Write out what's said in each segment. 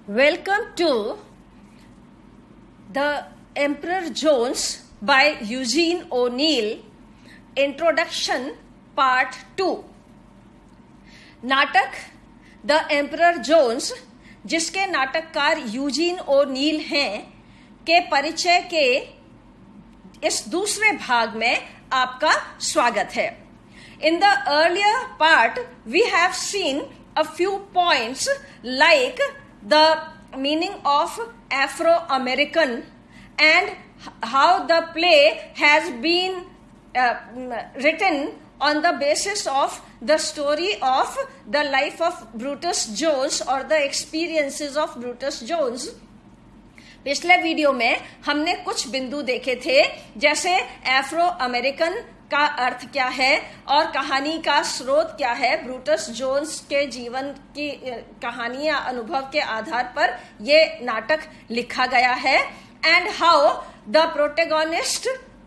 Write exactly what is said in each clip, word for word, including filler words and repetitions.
Welcome to The Emperor Jones by Eugene O'Neill, Introduction Part two. नाटक the emperor Jones, जिसके नाटककार Eugene O'Neill हैं, के परिचय के इस दूसरे भाग में आपका स्वागत है। In the earlier part, we have seen a few points like the meaning of Afro-American and how the play has been uh, written on the basis of the story of the life of Brutus Jones or the experiences of Brutus Jones। पिछले video में हमने कुछ बिंदु देखे थे, जैसे Afro American का अर्थ क्या है और कहानी का स्रोत क्या है। ब्रूटस जोन्स के जीवन की कहानी या अनुभव के आधार पर ये नाटक लिखा गया है। And how the protagonist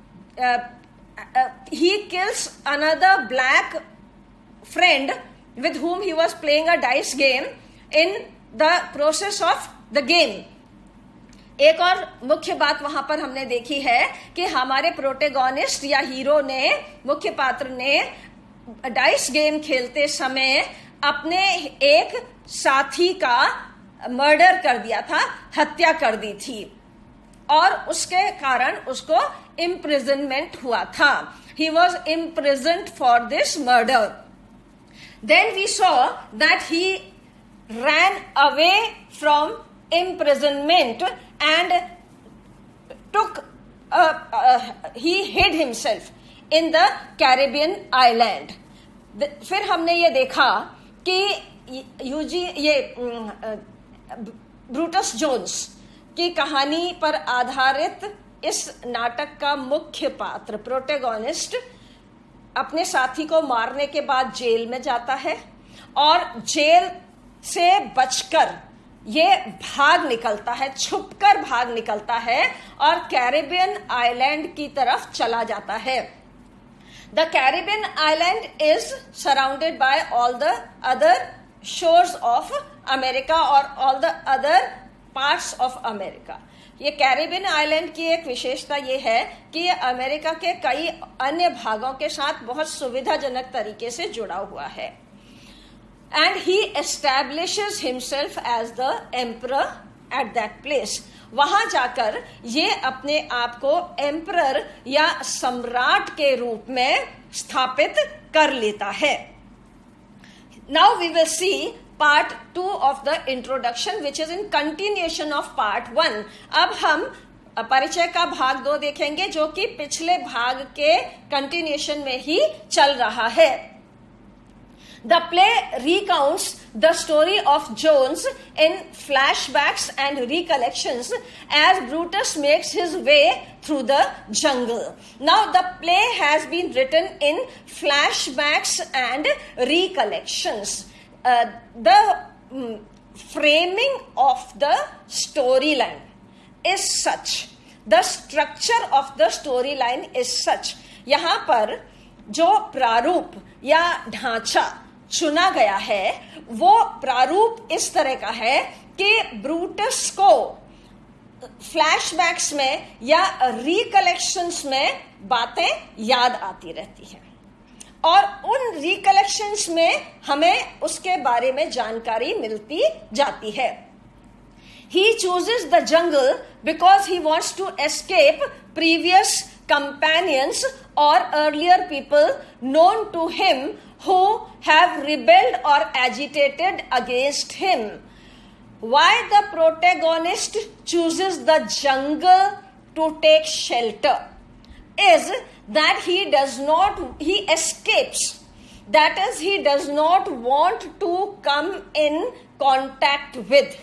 he kills another black friend with whom he was playing a dice game in the process of the game। एक और मुख्य बात वहां पर हमने देखी है कि हमारे प्रोटेगोनिस्ट या हीरो ने, मुख्य पात्र ने डाइस गेम खेलते समय अपने एक साथी का मर्डर कर दिया था, हत्या कर दी थी, और उसके कारण उसको इम्प्रिजनमेंट हुआ था। He was imprisoned for this murder. Then we saw that he ran away from imprisonment and took, uh, uh, he hid himself in the Caribbean island। फिर हमने ये देखा कि यूजी ये ब्रूटस जोन्स की कहानी पर आधारित इस नाटक का मुख्य पात्र प्रोटेगोनिस्ट अपने साथी को मारने के बाद जेल में जाता है और जेल से बचकर ये भाग निकलता है, छुपकर भाग निकलता है और कैरिबियन आइलैंड की तरफ चला जाता है। The Caribbean island is surrounded by all the other shores of America और all the other parts of America. ये कैरिबियन आइलैंड की एक विशेषता ये है कि ये अमेरिका के कई अन्य भागों के साथ बहुत सुविधाजनक तरीके से जुड़ा हुआ है। And he establishes himself as the emperor at that place. वहां जाकर ये अपने आप को एम्परर या सम्राट के रूप में स्थापित कर लेता है। Now we will see part two of the introduction which is in continuation of part one. अब हम परिचय का भाग दो देखेंगे, जो कि पिछले भाग के कंटिन्यूएशन में ही चल रहा है। The play recounts the story of Jones in flashbacks and recollections as Brutus makes his way through the jungle. Now the play has been written in flashbacks and recollections. Uh, the um, framing of the storyline is such, the structure of the storyline is such। यहाँ पर जो प्रारूप या ढांचा चुना गया है वो प्रारूप इस तरह का है कि ब्रूटस को फ्लैशबैक्स में या रिकलेक्शंस में बातें याद आती रहती हैं और उन रिकलेक्शंस में हमें उसके बारे में जानकारी मिलती जाती है। He chooses the jungle because he wants to escape previous companions or earlier people known to him who have rebelled or agitated against him। Why the protagonist chooses the jungle to take shelter is that he does not, he escapes, that is, he does not want to come in contact with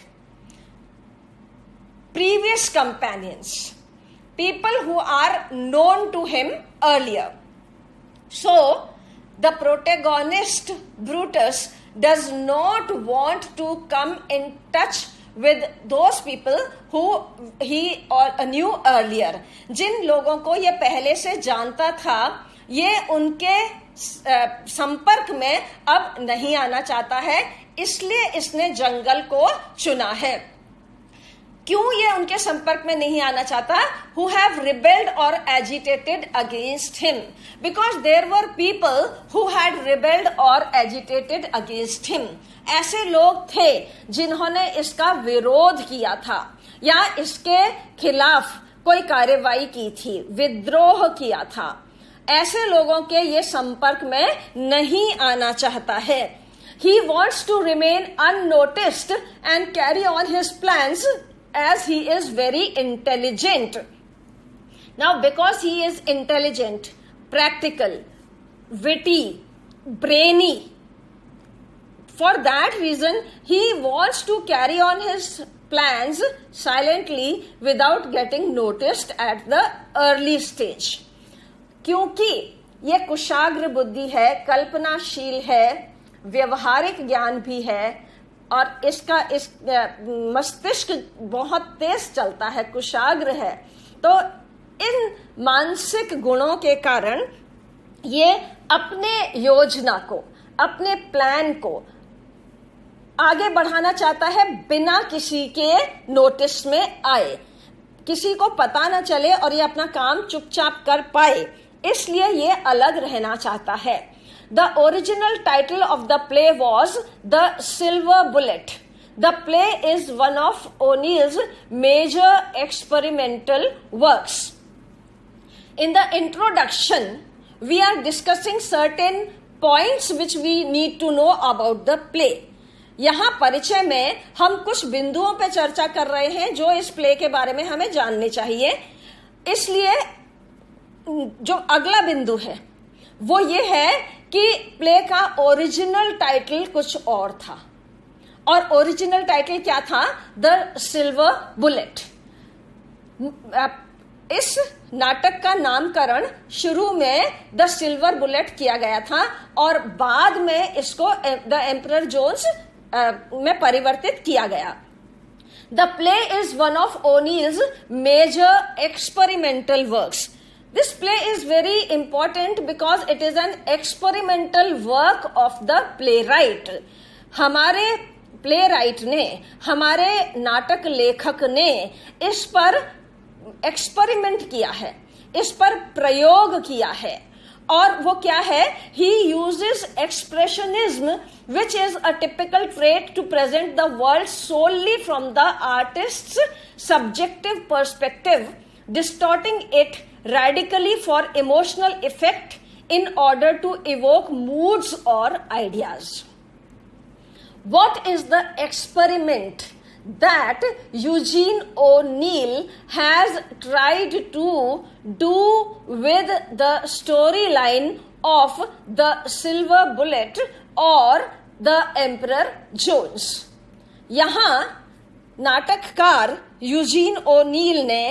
previous companions, people who are known to him earlier। So the protagonist Brutus does not want to come in touch with those people who he or knew earlier। जिन लोगों को ये पहले से जानता था, ये उनके संपर्क में अब नहीं आना चाहता है, इसलिए इसने जंगल को चुना है। क्यों ये उनके संपर्क में नहीं आना चाहता? Who have rebelled or agitated against him, because there were people who had rebelled or agitated against him. ऐसे लोग थे जिन्होंने इसका विरोध किया था या इसके खिलाफ कोई कार्यवाही की थी, विद्रोह किया था। ऐसे लोगों के ये संपर्क में नहीं आना चाहता है। He wants to remain unnoticed and carry on his plans as he is very intelligent. Now, because he is intelligent, practical, witty, brainy, for that reason he wants to carry on his plans silently without getting noticed at the early stage. क्योंकि ये कुशाग्र बुद्धि है, कल्पनाशील है, व्यवहारिक ज्ञान भी है और इसका इस मस्तिष्क बहुत तेज चलता है, कुशाग्र है। तो इन मानसिक गुणों के कारण ये अपने योजना को, अपने प्लान को आगे बढ़ाना चाहता है बिना किसी के नोटिस में आए, किसी को पता ना चले और ये अपना काम चुपचाप कर पाए, इसलिए ये अलग रहना चाहता है। The original title of the play was The Silver Bullet. The play is one of O'Neill's major experimental works. In the introduction, we are discussing certain points which we need to know about the play. यहाँ परिचय में हम कुछ बिंदुओं पर चर्चा कर रहे हैं जो इस प्ले के बारे में हमें जानने चाहिए। इसलिए जो अगला बिंदु है वो ये है कि प्ले का ओरिजिनल टाइटल कुछ और था, और ओरिजिनल टाइटल क्या था? The silver bullet. इस नाटक का नामकरण शुरू में द सिल्वर बुलेट किया गया था और बाद में इसको द एम्परर जोन्स में परिवर्तित किया गया। The play is one of O'Neill's major experimental works. This play is very important because it is an experimental work of the playwright. हमारे playwright ने, हमारे नाटक लेखक ने इस पर एक्सपेरिमेंट किया है, इस पर प्रयोग किया है। और वो क्या है? He uses expressionism, which is a typical trait to present the world solely from the artist's subjective perspective, distorting it radically for emotional effect in order to evoke moods or ideas. What is the experiment that Eugene O'Neill has tried to do with the storyline of The Silver Bullet or The Emperor Jones? यहाँ नाटककार Eugene O'Neill ने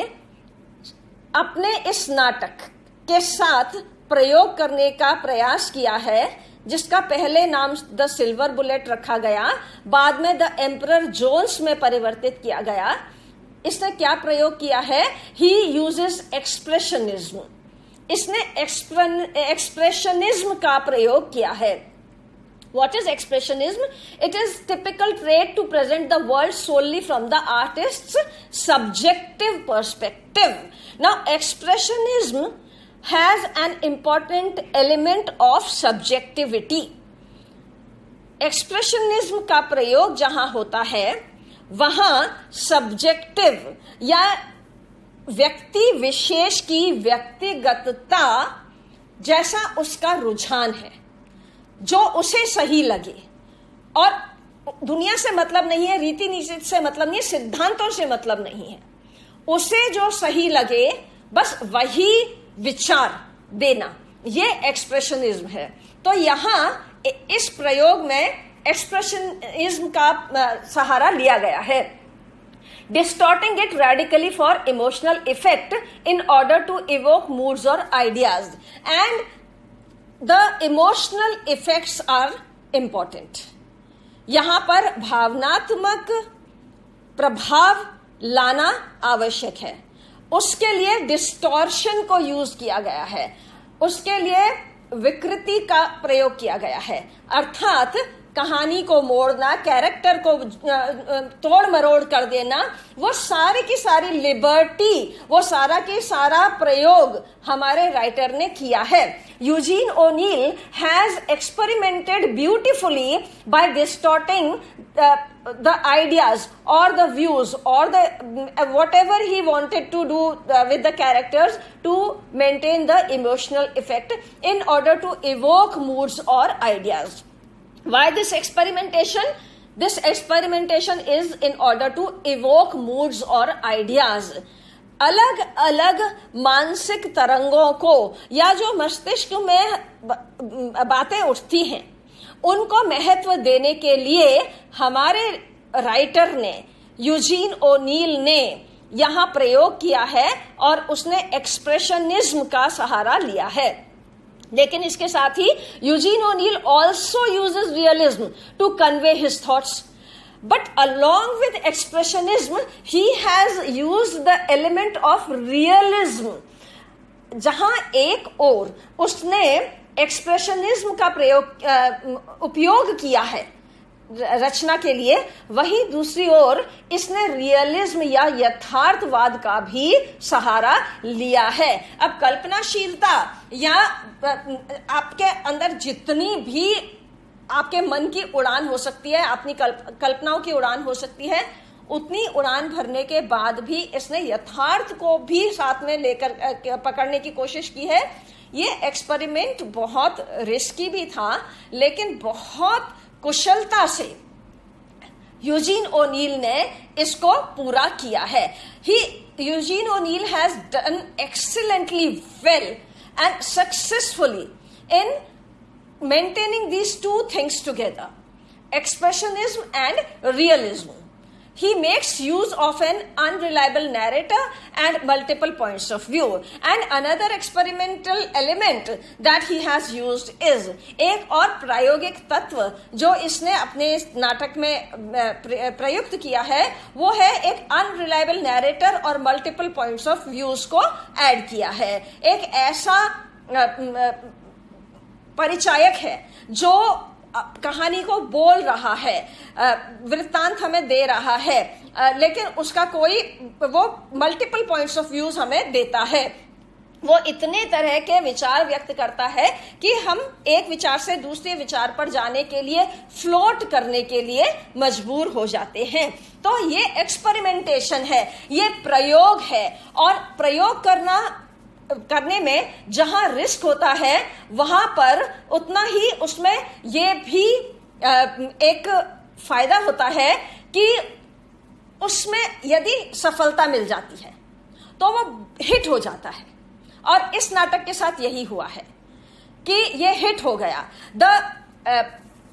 अपने इस नाटक के साथ प्रयोग करने का प्रयास किया है, जिसका पहले नाम द सिल्वर बुलेट रखा गया, बाद में द एम्परर जोन्स में परिवर्तित किया गया। इसने क्या प्रयोग किया है? He uses expressionism. इसने एक्सप्रेशनिज्म का प्रयोग किया है। What is expressionism? It is typical trait to present the world solely from the artist's subjective perspective. Now, expressionism has an important element of subjectivity. Expressionism का प्रयोग जहां होता है वहां subjective या व्यक्ति विशेष की व्यक्तिगतता जैसा उसका रुझान है, जो उसे सही लगे, और दुनिया से मतलब नहीं है, रीति नीति से मतलब नहीं है, सिद्धांतों से मतलब नहीं है, उसे जो सही लगे बस वही विचार देना, ये एक्सप्रेशनिज्म है। तो यहां इस प्रयोग में एक्सप्रेशनिज्म का सहारा लिया गया है, distorting it radically for emotional effect in order to evoke moods or ideas, and the emotional effects are important. यहां पर भावनात्मक प्रभाव लाना आवश्यक है, उसके लिए डिस्टॉर्शन को यूज किया गया है, उसके लिए विकृति का प्रयोग किया गया है, अर्थात कहानी को मोड़ना, कैरेक्टर को तोड़ मरोड़ कर देना, वो सारी की सारी लिबर्टी, वो सारा की सारा प्रयोग हमारे राइटर ने किया है. Eugene O'Neill has experimented beautifully by distorting the ideas or the views or the uh, whatever he wanted to do uh, with the characters to maintain the emotional effect in order to evoke moods or ideas. Why this experimentation? This experimentation is in order to evoke moods or ideas. अलग अलग मानसिक तरंगों को या जो मस्तिष्क में बातें उठती हैं उनको महत्व देने के लिए हमारे राइटर ने, यूजीन ओनील ने यहां प्रयोग किया है और उसने एक्सप्रेशनिज्म का सहारा लिया है. लेकिन इसके साथ ही Eugene O'Neill also uses realism to convey his thoughts, but along with expressionism he has used the element of realism. जहां एक ओर उसने एक्सप्रेशनिज्म का प्रयोग उपयोग किया है रचना के लिए, वहीं दूसरी ओर इसने रियलिज्म या यथार्थवाद का भी सहारा लिया है. अब कल्पनाशीलता या आपके अंदर जितनी भी आपके मन की उड़ान हो सकती है, अपनी कल्प, कल्पनाओं की उड़ान हो सकती है, उतनी उड़ान भरने के बाद भी इसने यथार्थ को भी साथ में लेकर पकड़ने की कोशिश की है. ये एक्सपेरिमेंट बहुत रिस्की भी था, लेकिन बहुत कुशलता से यूजीन ओनील ने इसको पूरा किया है. He Eugene O'Neill has done excellently well and successfully in maintaining these two things together, expressionism and realism. He makes use of an unreliable narrator and multiple points of view. And another experimental element that he has used is, एक और प्रायोगिक तत्व जो इसने अपने नाटक में प्रयुक्त किया है वो है एक unreliable narrator और multiple points of views को ऐड किया है. एक ऐसा परिचायक है जो कहानी को बोल रहा है, वृत्तांत हमें दे रहा है, लेकिन उसका कोई वो मल्टीपल पॉइंट्स ऑफ व्यूज हमें देता है. वो इतने तरह के विचार व्यक्त करता है कि हम एक विचार से दूसरे विचार पर जाने के लिए, फ्लोट करने के लिए मजबूर हो जाते हैं. तो ये एक्सपेरिमेंटेशन है, ये प्रयोग है. और प्रयोग करना करने में जहां रिस्क होता है वहां पर उतना ही उसमें ये भी एक फायदा होता है कि उसमें यदि सफलता मिल जाती है तो वो हिट हो जाता है. और इस नाटक के साथ यही हुआ है कि ये हिट हो गया. The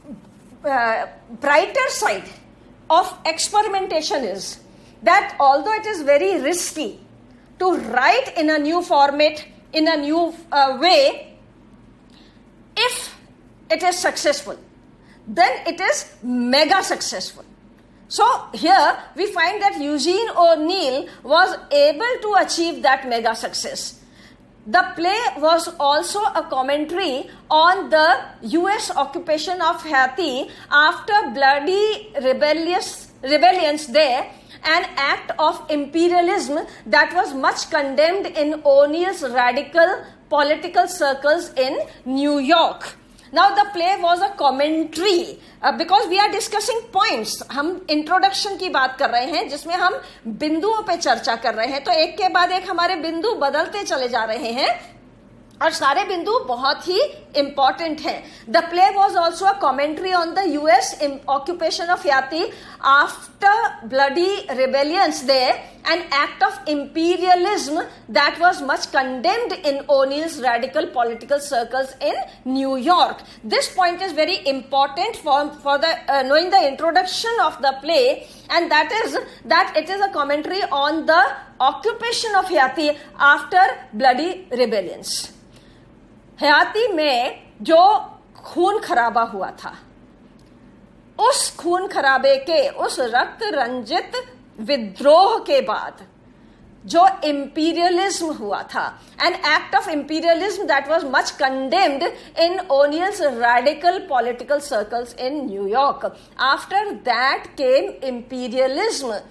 brighter side of experimentation is that although it is very risky to write in a new format, in a new uh, way, if it is successful, then it is mega successful. So here we find that Eugene O'Neill was able to achieve that mega success. The play was also a commentary on the U S occupation of Haiti after bloody rebellious rebellions there, an act of imperialism that was much condemned in O'Neill's radical political circles in New York. Now the play was a commentary uh, because we are discussing points. हम introduction की बात कर रहे हैं जिसमें हम बिंदुओं पे चर्चा कर रहे हैं, तो एक के बाद एक हमारे बिंदु बदलते चले जा रहे हैं और सारे बिंदु बहुत ही इंपॉर्टेंट हैं. The play was also a commentary on the US occupation of Haiti after bloody rebellions there, an act of imperialism that was much condemned in O'Neill's radical political circles in New York. This point is very important for, for the uh, knowing the introduction of the play, and that is that it is a commentary on the occupation of Haiti after bloody rebellions. हयाती में जो खून खराबा हुआ था, उस खून खराबे के, उस रक्त रंजित विद्रोह के बाद जो इंपीरियलिज्म हुआ था, an act of imperialism that was much condemned in ओनियल्स radical political circles in New York. After that came imperialism.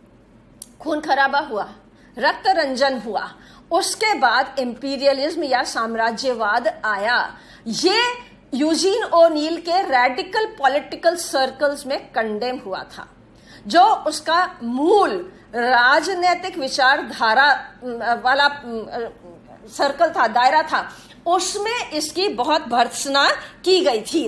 खून खराबा हुआ, रक्त रंजन हुआ, उसके बाद इंपीरियलिज्म या साम्राज्यवाद आया. ये यूजीन ओनील के रैडिकल पॉलिटिकल सर्कल्स में कंडेम हुआ था. जो उसका मूल राजनीतिक विचारधारा वाला सर्कल था, दायरा था, उसमें इसकी बहुत भर्त्सना की गई थी.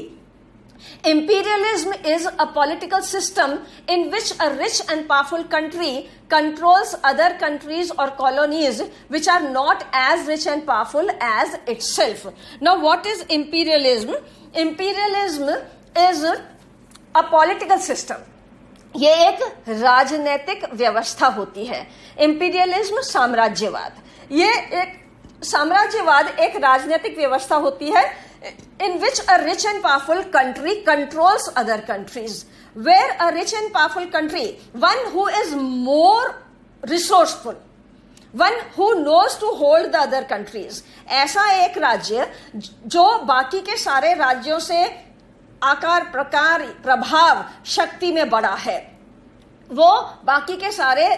Imperialism is a political system in which a rich and powerful country controls other countries or colonies which are not as rich and powerful as itself. Now, what is imperialism? Imperialism is a political system. ये एक राजनीतिक व्यवस्था होती है. Imperialism साम्राज्यवाद. ये एक साम्राज्यवाद एक राजनीतिक व्यवस्था होती है in which a rich and powerful country controls other countries. Where a rich and powerful country, one who is more resourceful, one who knows to hold the other countries, ऐसा एक राज्य जो बाकी के सारे राज्यों से आकार, प्रकार, प्रभाव, शक्ति में बड़ा है, वो बाकी के सारे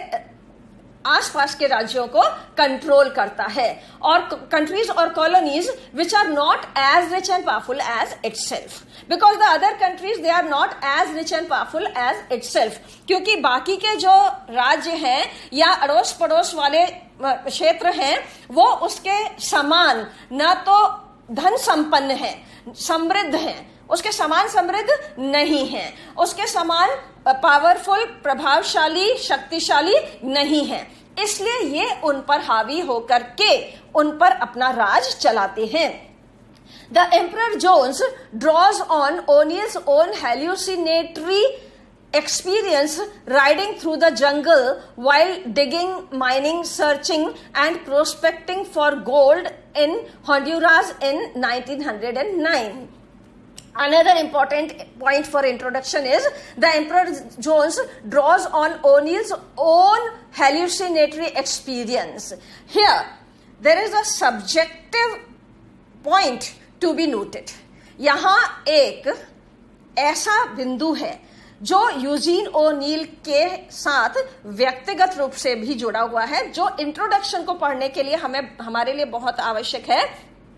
आसपास के राज्यों को कंट्रोल करता है. और कंट्रीज और colonies which are not as rich and powerful as itself, because the other countries they are not as rich and powerful as itself. क्योंकि बाकी के जो राज्य हैं या अड़ोस पड़ोस वाले क्षेत्र हैं, वो उसके समान न तो धन संपन्न है, समृद्ध हैं, उसके समान समृद्ध नहीं है, उसके समान पावरफुल, प्रभावशाली, शक्तिशाली नहीं है. इसलिए ये उन पर हावी होकर के उन पर अपना राज चलाते हैं. The Emperor Jones draws on O'Neill's own hallucinatory experience riding through the jungle while digging, mining, searching and prospecting for gold in Honduras in nineteen oh nine. Another important point for introduction is the Emperor Jones draws on O'Neill's own hallucinatory experience. Here, there is a subjective point to be noted. यहाँ एक ऐसा बिंदु है जो Eugene O'Neill के साथ व्यक्तिगत रूप से भी जुड़ा हुआ है, जो इंट्रोडक्शन को पढ़ने के लिए हमें हमारे लिए बहुत आवश्यक है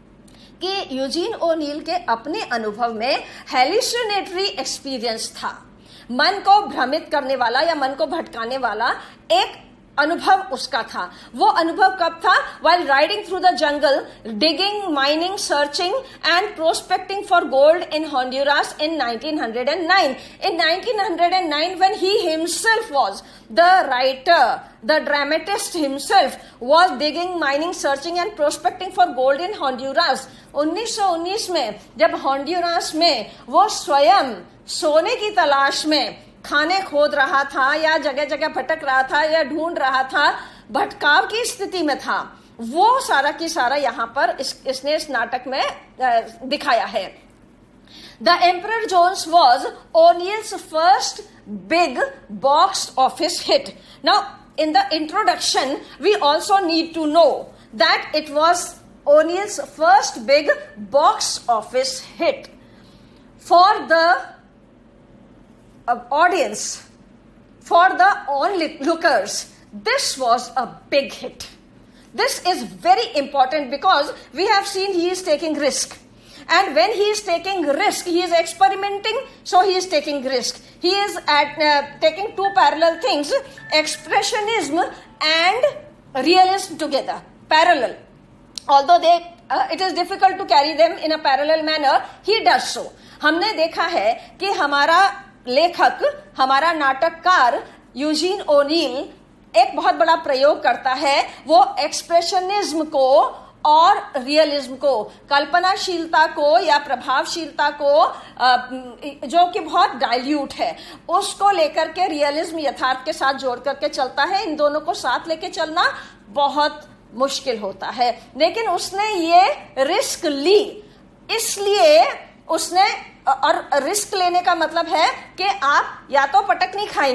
कि यूजीन ओनील के अपने अनुभव में हैल्यूसिनेटरी एक्सपीरियंस था. मन को भ्रमित करने वाला या मन को भटकाने वाला एक अनुभव उसका था. वो अनुभव कब था? while riding through the jungle, digging, mining, searching and prospecting for gold in Honduras in nineteen oh nine. In nineteen oh nine, when he himself was the writer, the dramatist himself was digging, mining, searching and prospecting for gold in Honduras. उन्नीस सौ उन्नीस में जब हॉन्ड्यूरास में वो स्वयं सोने की तलाश में खाने खोद रहा था या जगह जगह भटक रहा था या ढूंढ रहा था, भटकाव की स्थिति में था, वो सारा की सारा यहाँ पर इस, इसने इस नाटक में दिखाया है. The Emperor Jones was O'Neill's first big box office hit. Now, in the introduction, we also need to know that it was O'Neill's first big box office hit. For the uh, audience, for the onlookers, this was a big hit. This is very important because we have seen he is taking risk. And when he is taking risk, he is experimenting, so he is taking risk. He is at, uh, taking two parallel things, expressionism and realism together, parallel. Although they, uh, it is difficult to carry them in a parallel manner, he does so. हमने देखा है कि हमारा लेखक, हमारा नाटककार Eugene O'Neill एक बहुत बड़ा प्रयोग करता है. वो एक्सप्रेशनिज्म को और रियलिज्म को, कल्पनाशीलता को या प्रभावशीलता को, जो कि बहुत डाइल्यूट है, उसको लेकर के रियलिज्म यथार्थ के साथ जोड़ करके चलता है. इन दोनों को साथ लेके चलना बहुत मुश्किल होता है, लेकिन उसने ये रिस्क ली. इसलिए उसने, और रिस्क लेने का मतलब है कि आप या तो पटक नहीं खाएंगे,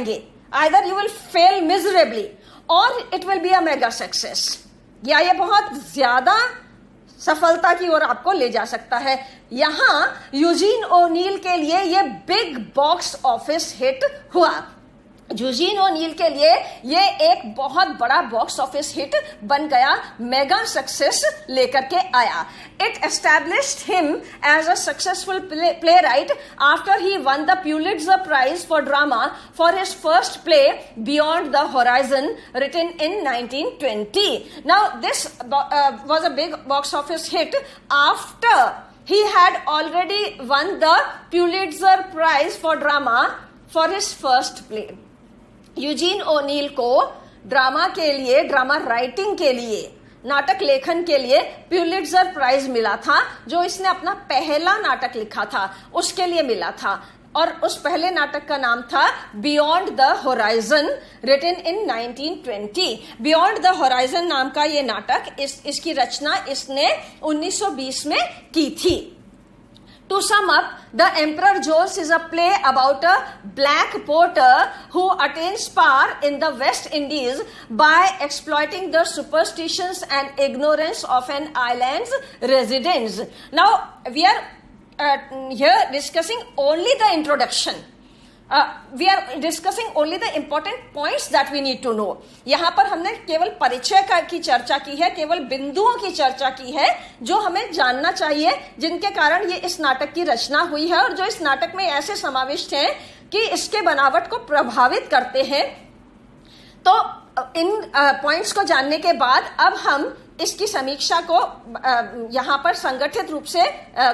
either you will fail miserably और it will be a mega success, या ये बहुत ज्यादा सफलता की ओर आपको ले जा सकता है। यहां यूजीन ओनील के लिए ये बिग बॉक्स ऑफिस हिट हुआ। यूजीन ओनील के लिए ये एक बहुत बड़ा बॉक्स ऑफिस हिट बन गया, मेगा सक्सेस लेकर के आया। It established him as a successful playwright after he won the Pulitzer prize for drama for his first play beyond the horizon written in nineteen twenty. Now this was a big box office hit after he had already won the Pulitzer Prize for drama for his first play. Eugene O'Neill को drama के लिए, drama writing के लिए, नाटक लेखन के लिए प्यूलिट्जर prize मिला था, जो इसने अपना पहला नाटक लिखा था उसके लिए मिला था। और उस पहले नाटक का नाम था beyond the horizon, written in nineteen twenty. Beyond the horizon नाम का ये नाटक, इस इसकी रचना इसने उन्नीस सौ बीस में की थी। To sum up, The Emperor Jones is a play about a black porter who attains power in the West Indies by exploiting the superstitions and ignorance of an island's residents. Now, we are uh, here discussing only the introduction. Uh, we are discussing only the important points that we need to know. यहाँ पर हमने केवल परिचय का की चर्चा की है, केवल बिंदुओं की चर्चा की है जो हमें जानना चाहिए, जिनके कारण ये इस नाटक की रचना हुई है और जो इस नाटक में ऐसे समाविष्ट हैं कि इसके बनावट को प्रभावित करते हैं। तो इन पॉइंट्स को जानने के बाद अब हम इसकी समीक्षा को यहां पर संगठित रूप से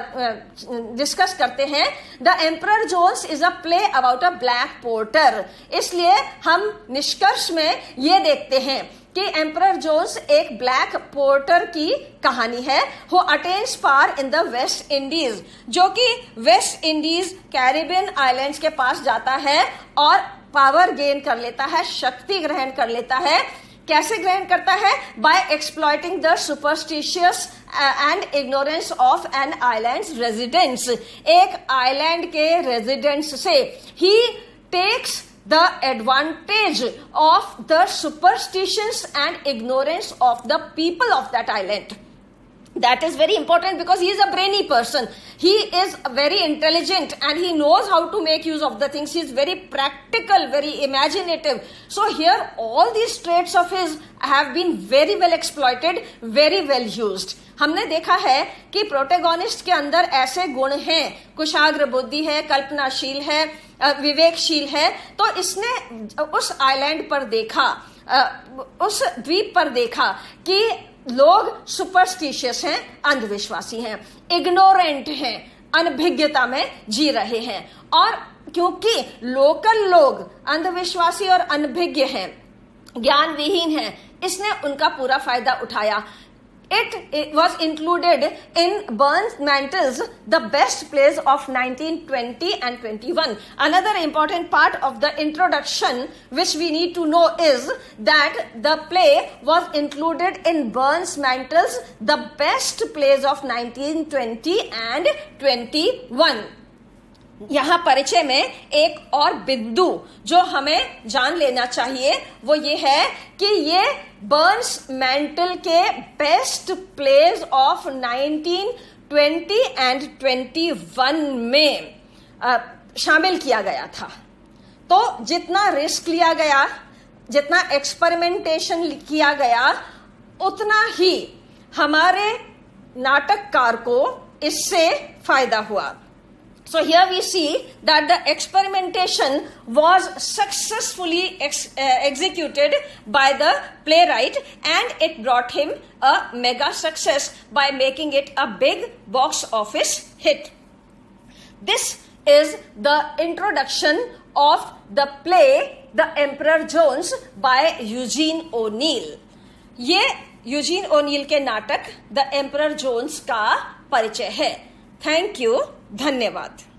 डिस्कस करते हैं। The emperor Jones is a play about a black porter. इसलिए हम निष्कर्ष में ये देखते हैं कि एम्परर जोन्स एक ब्लैक पोर्टर की कहानी है, who attains power in the West Indies, जो कि वेस्ट इंडीज कैरिबियन आइलैंड्स के पास जाता है और पावर गेन कर लेता है, शक्ति ग्रहण कर लेता है। कैसे ग्रहण करता है? By exploiting the superstitious and ignorance of an island residents. एक आइलैंड के रेजिडेंट्स से he takes the advantage of the superstitions and ignorance of the people of that island. That is very important because he is a brainy person. He is very intelligent and he knows how to make use of the things. He is very practical, very imaginative. So here all these traits of his have been very well exploited, very well used. हमने देखा है कि protagonist के अंदर ऐसे गुण हैं, कुशाग्र बुद्धि है, कल्पनाशील है, विवेकशील है। तो इसने उस आइलैंड पर देखा, उस द्वीप पर देखा कि लोग सुपरस्टिशियस हैं, अंधविश्वासी हैं, इग्नोरेंट हैं, अनभिज्ञता में जी रहे हैं। और क्योंकि लोकल लोग अंधविश्वासी और अनभिज्ञ हैं, ज्ञान विहीन हैं, इसने उनका पूरा फायदा उठाया। It, it was included in Burns Mantle's The Best Plays of nineteen twenty and twenty-one. Another important part of the introduction which we need to know is that the play was included in Burns Mantle's The Best Plays of nineteen twenty and twenty-one. यहाँ परिचय में एक और बिंदु जो हमें जान लेना चाहिए वो ये है कि ये बर्न्स मैंटल के best plays of nineteen twenty and twenty one में आ, शामिल किया गया था। तो जितना रिस्क लिया गया, जितना एक्सपेरिमेंटेशन किया गया, उतना ही हमारे नाटककार को इससे फायदा हुआ। So here we see that the experimentation was successfully ex uh, executed by the playwright and it brought him a mega success by making it a big box office hit. This is the introduction of the play The Emperor Jones by Eugene O'Neill. ये Eugene O'Neill के नाटक the emperor Jones का परिचय है। Thank you, धन्यवाद।